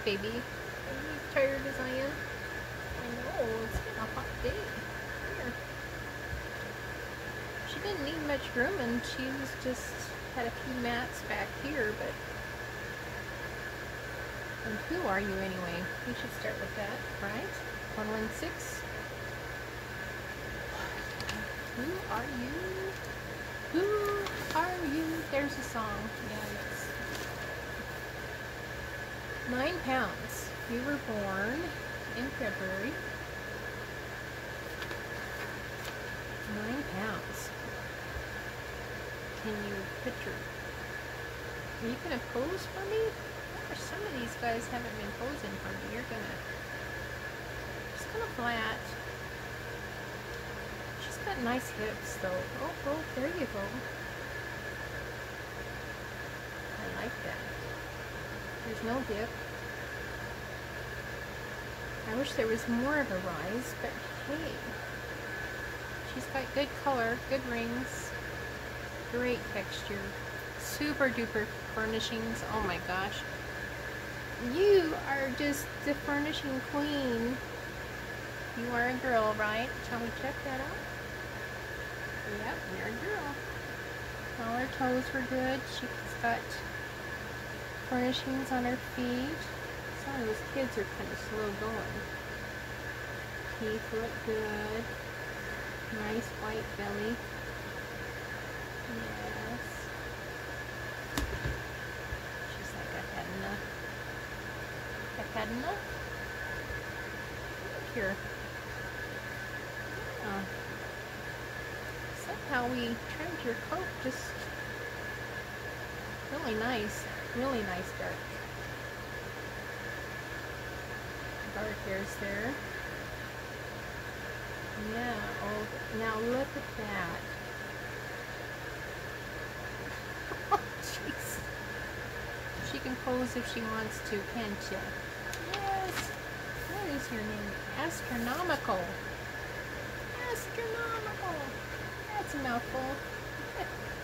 baby. Are you as tired as I am? I know, it's been a hot day. Here. She didn't need much grooming. She was just had a few mats back here, but... And who are you anyway? We should start with that, right? 116. Who are you? Who are you? There's a song. Yeah, yes. 9 pounds. You were born in February. 9 pounds. Can you picture? Are you gonna pose for me? Or some of these guys haven't been posing for me. You're gonna just kind of flat. She's got nice hips though. Oh, there you go. I like that. There's no dip. I wish there was more of a rise, but hey. She's got good color, good rings, great texture, super duper furnishings. Oh my gosh. You are just the furnishing queen. You are a girl, right? Shall we check that out? Yep, you're a girl. All her toes were good. She's got furnishings on her feet. Some of those kids are kind of slow going. Teeth look good. Nice white belly. Yes. She's like, I've had enough. I've had enough. Look here. Somehow we trimmed your coat just really nice. Really nice dark hairs there. Yeah, oh, now look at that. Oh, jeez. She can pose if she wants to, can't she? Yes. What is your name? Astronomical. Astronomical. That's a mouthful.